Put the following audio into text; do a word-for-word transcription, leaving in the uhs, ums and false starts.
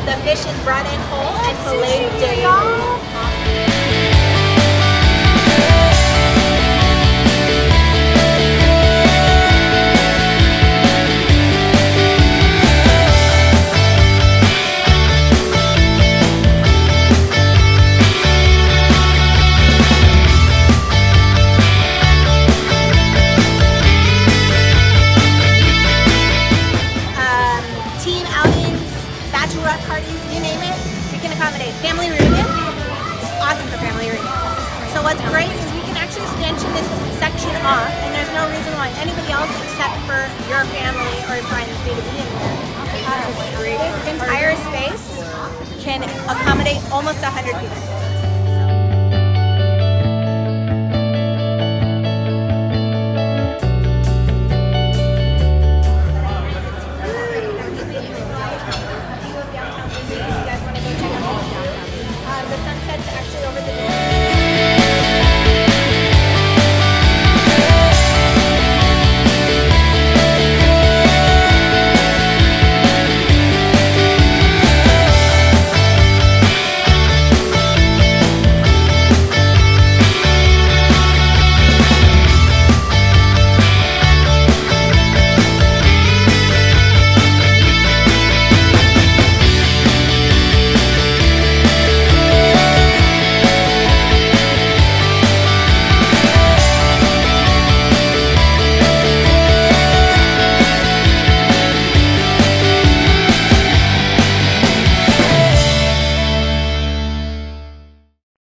The fish is brought in whole and filleted daily. Bachelorette parties, you name it, we can accommodate. Family reunion, awesome for family reunion. So what's great is we can actually extension this section off, and there's no reason why anybody else except for your family or friends need to be in here. Uh, this entire space can accommodate almost one hundred people.